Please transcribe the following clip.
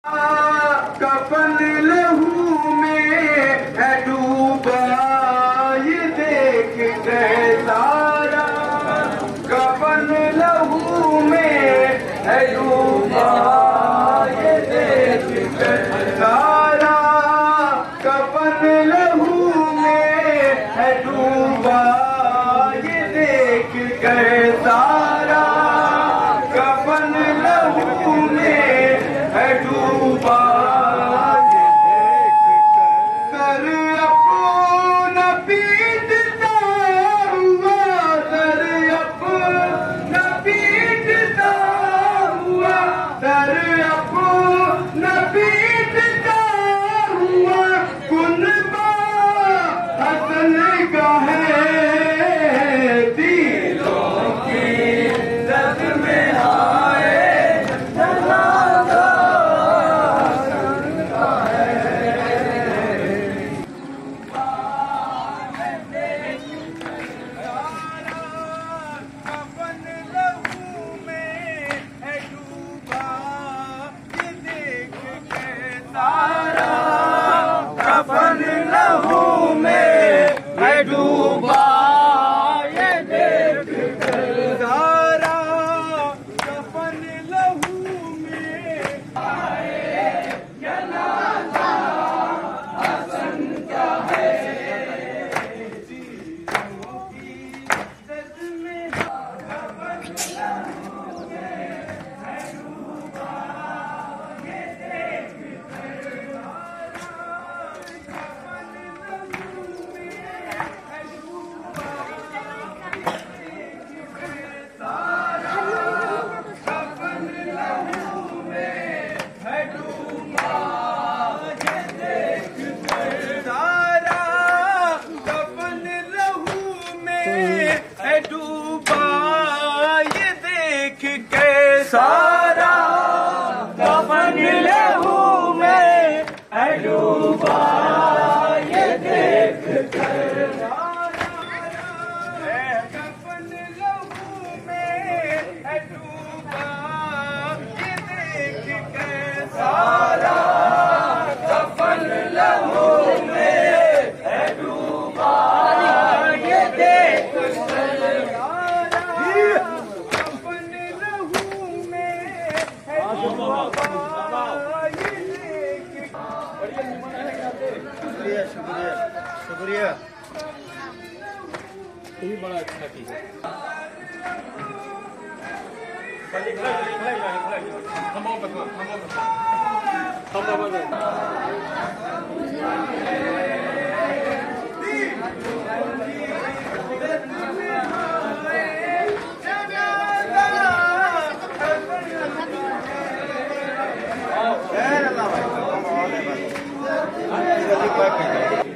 कफन लहू में है डूबा ये देख के सारा, कफन लहू में है डूबा ये देख के सारा, कफन लहू में है डूबा ये देख के सारा, कफन लहू में है डूबा ये देख कर अपना पीटता हुआ, सर अपना पीटता हुआ, सर अपना पीटता हुआ, कुनबा हसन का है दिलों की रग में आए कफन लहू में है डूबा ये देख के सारा, कफन लहू में आए जनाजा हसन का है, जीरों की दर्द में कफन लहू में है डूबा ये देख के सारा, कफन लहू में है डूबा ये देख कर सारा, कफन लहू में है डूबा ये देख के सारा, कफन लहू में है डूबा ये देख कर शुक्रिया शुक्रिया, ये बड़ा अच्छा की भाई